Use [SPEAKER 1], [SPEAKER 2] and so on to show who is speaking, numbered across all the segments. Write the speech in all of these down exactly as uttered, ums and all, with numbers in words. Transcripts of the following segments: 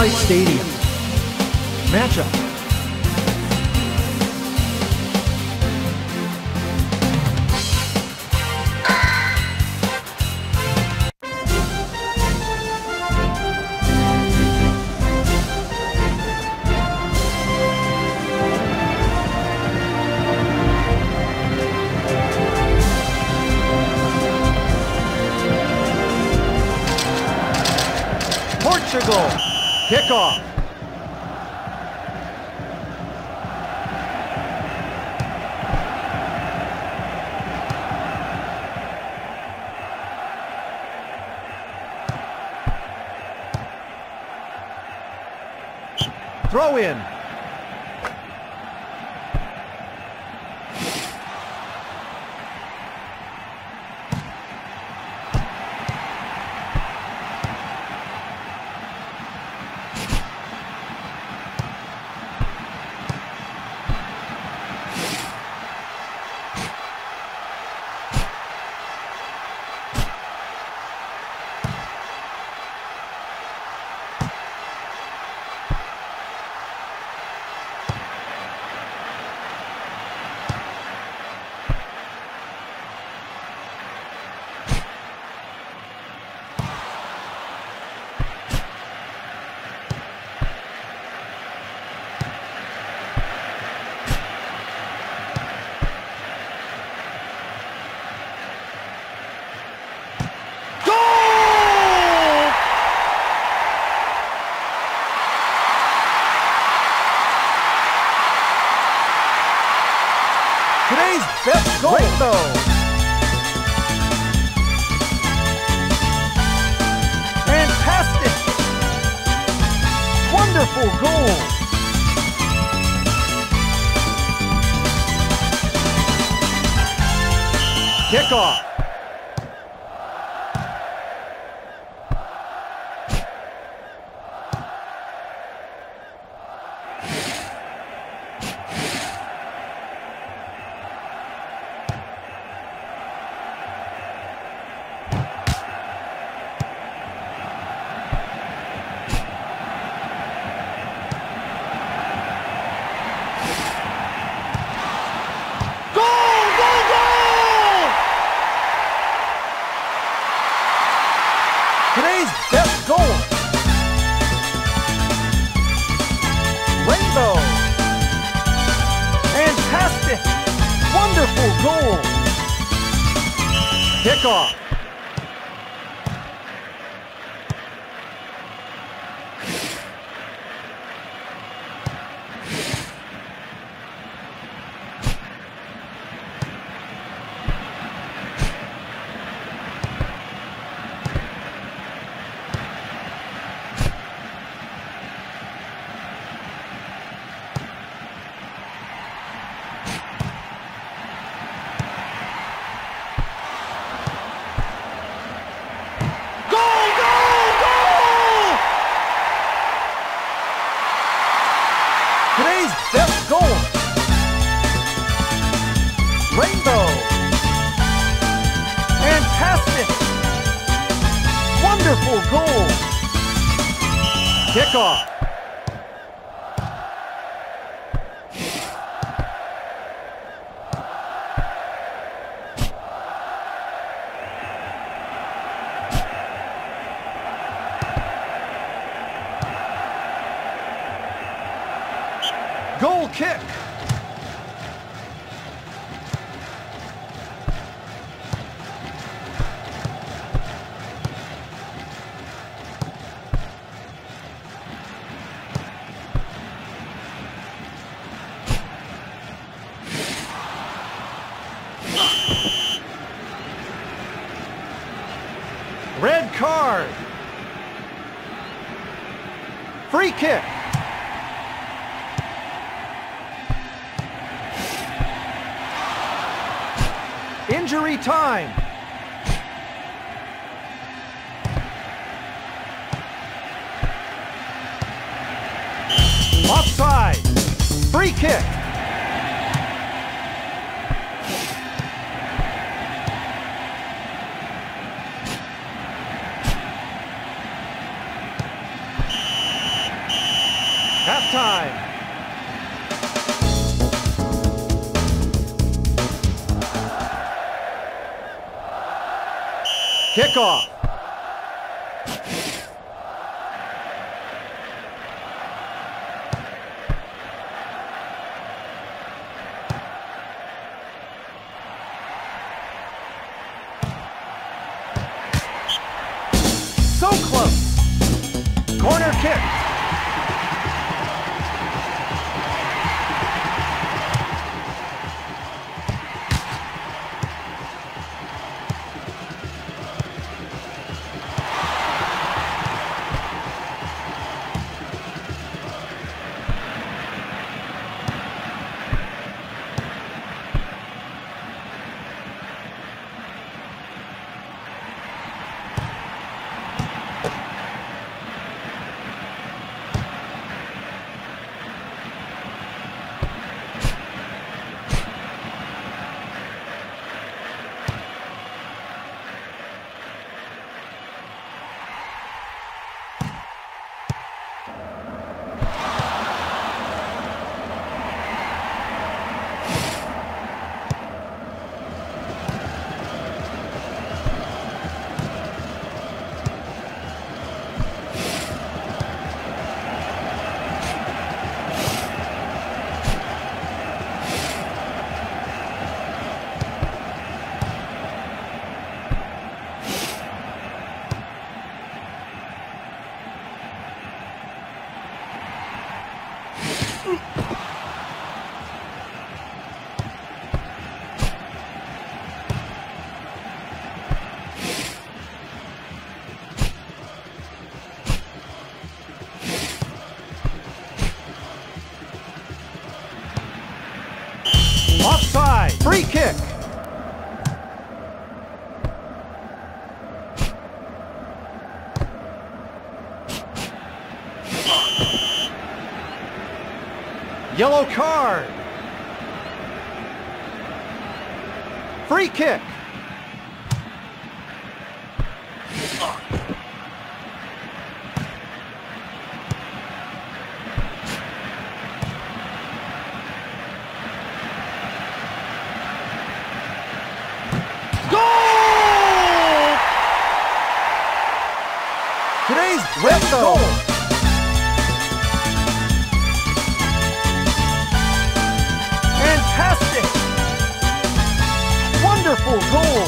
[SPEAKER 1] Light Stadium. Matchup. Portugal, kickoff. Throw in. Today's best goal. Rainbow. Fantastic. Wonderful goal. Kickoff. Today's best goal. Rainbow. Fantastic. Wonderful goal. Kickoff. Today's best goal. Rainbow. Fantastic. Wonderful goal. Kickoff. Goal kick. Red card. Free kick. Injury time. Offside. Free kick. time. Kickoff. So close. Corner kick. Offside. Free kick. Yellow card. Free kick. Goal! Today's red goal. Fantastic! Wonderful goal!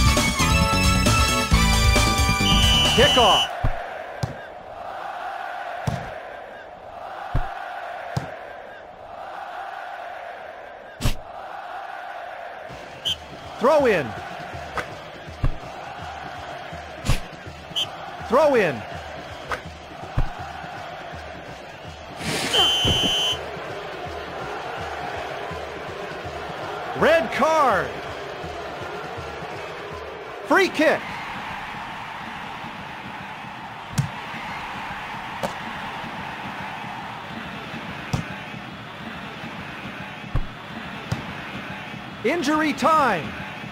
[SPEAKER 1] Kickoff. Throw in. Throw in. Red card. Free kick. Injury time.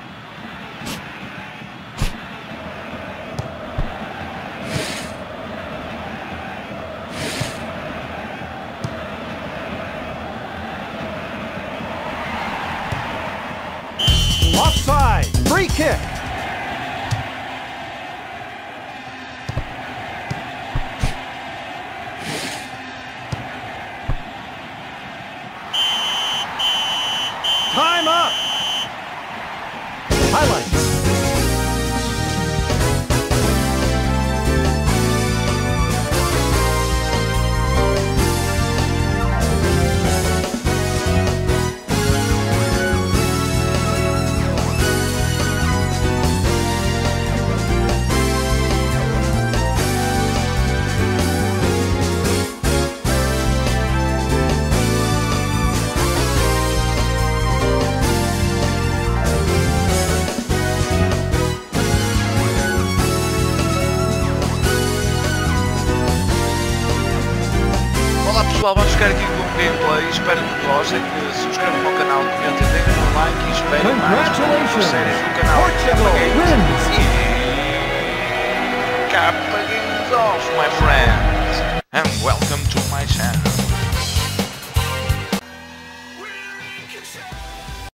[SPEAKER 1] Offside. Free kick. Time up. Highlights.
[SPEAKER 2] Olá pessoal, vamos ficar aqui com o gameplay, espero que gostem, que se inscrevam no canal, comentem, deem um like e esperem mais uma série no canal
[SPEAKER 1] Portugal wins.
[SPEAKER 2] E Kappa Games off, my friends, and welcome to my channel.